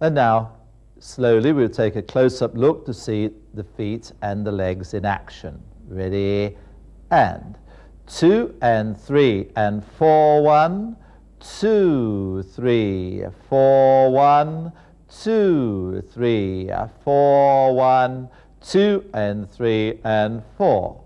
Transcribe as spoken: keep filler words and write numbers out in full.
And now, slowly, we'll take a close-up look to see the feet and the legs in action. Ready? And two and three and four, one, two, three, four, one, two, three, four, one, two and three and four.